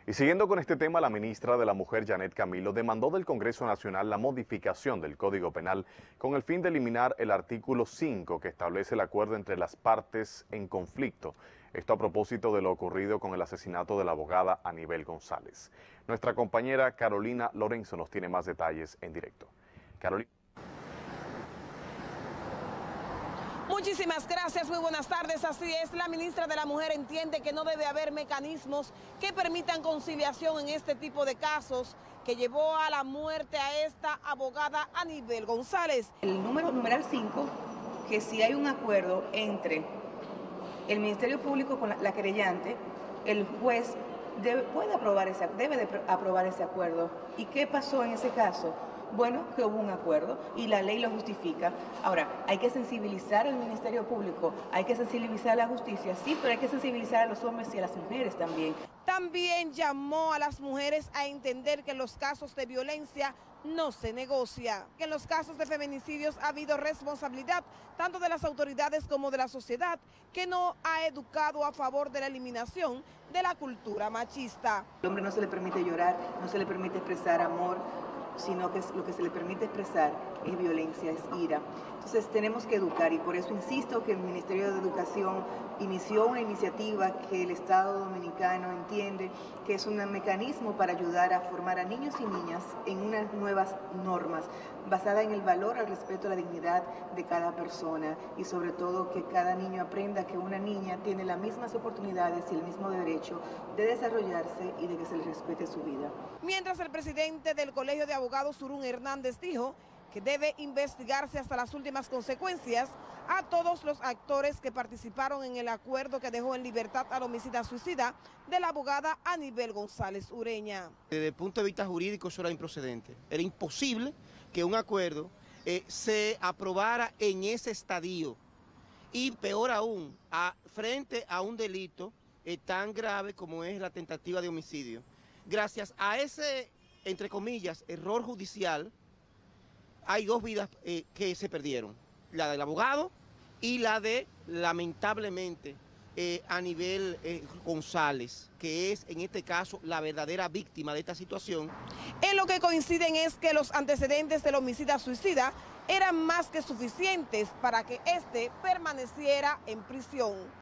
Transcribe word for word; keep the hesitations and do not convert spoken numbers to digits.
Y siguiendo con este tema, la ministra de la Mujer, Janet Camilo, demandó del Congreso Nacional la modificación del Código Penal con el fin de eliminar el artículo cinco que establece el acuerdo entre las partes en conflicto. Esto a propósito de lo ocurrido con el asesinato de la abogada Anibel González. Nuestra compañera Carolina Lorenzo nos tiene más detalles en directo. Carolina. Muchísimas gracias, muy buenas tardes. Así es, la ministra de la Mujer entiende que no debe haber mecanismos que permitan conciliación en este tipo de casos que llevó a la muerte a esta abogada Anibel González. El número numeral cinco, que si hay un acuerdo entre el Ministerio Público con la, la querellante, el juez debe, puede aprobar ese, debe de aprobar ese acuerdo. ¿Y qué pasó en ese caso? Bueno, que hubo un acuerdo y la ley lo justifica. Ahora, hay que sensibilizar al Ministerio Público, hay que sensibilizar a la justicia, sí, pero hay que sensibilizar a los hombres y a las mujeres también. También llamó a las mujeres a entender que en los casos de violencia no se negocia, que en los casos de feminicidios ha habido responsabilidad tanto de las autoridades como de la sociedad, que no ha educado a favor de la eliminación de la cultura machista. Al hombre no se le permite llorar, no se le permite expresar amor, sino que lo que se le permite expresar es violencia, es ira. Entonces tenemos que educar y por eso insisto que el Ministerio de Educación inició una iniciativa que el Estado Dominicano entiende que es un mecanismo para ayudar a formar a niños y niñas en unas nuevas normas basada en el valor al respeto a la dignidad de cada persona y sobre todo que cada niño aprenda que una niña tiene las mismas oportunidades y el mismo derecho de desarrollarse y de que se le respete su vida. Mientras el presidente del Colegio de Abogados, Surún Hernández, dijo que debe investigarse hasta las últimas consecuencias a todos los actores que participaron en el acuerdo que dejó en libertad al homicida suicida de la abogada Anibel González Ureña. Desde el punto de vista jurídico eso era improcedente. Era imposible que un acuerdo eh, se aprobara en ese estadio y peor aún, a, frente a un delito eh, tan grave como es la tentativa de homicidio. Gracias a ese, entre comillas, error judicial, hay dos vidas eh, que se perdieron, la del abogado y la de, lamentablemente, eh, Anibel eh, González, que es en este caso la verdadera víctima de esta situación. En lo que coinciden es que los antecedentes del homicida suicida eran más que suficientes para que éste permaneciera en prisión.